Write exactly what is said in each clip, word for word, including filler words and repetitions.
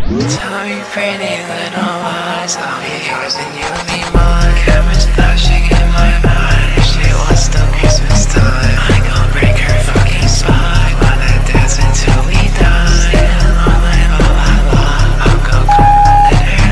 Tell me pretty little lies, I'll be yours and you'll be mine. Cameras flashing in my mind, she wants the Christmas time. I gon' break her fucking spine, wanna dance until we die. Staying all night, la la la, I'll go come let her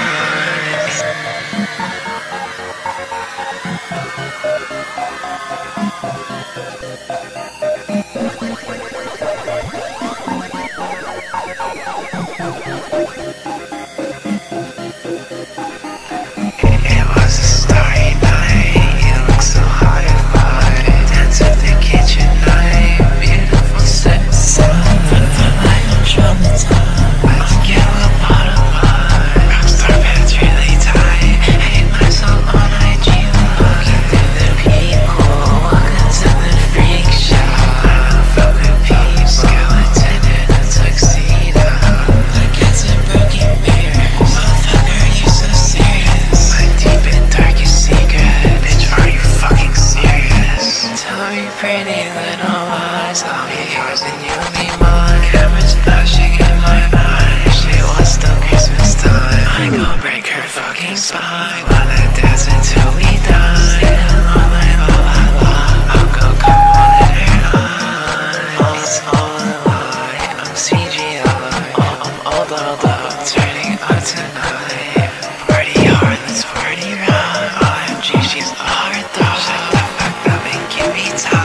pretty little lies, I'll be yours and you'll be mine. Cameras flashing in my mind, she wants the Christmas time. I gon' break her fucking spine, wanna dance until we die. Staying all night, la la la, I'll go come on let her lie. It's all a lie, I'm C G I. Oh, I'm all dolled up, turning up tonight. Party hard, let's party right. O M G, she's a hard dog. Shut the fuck up and give me time.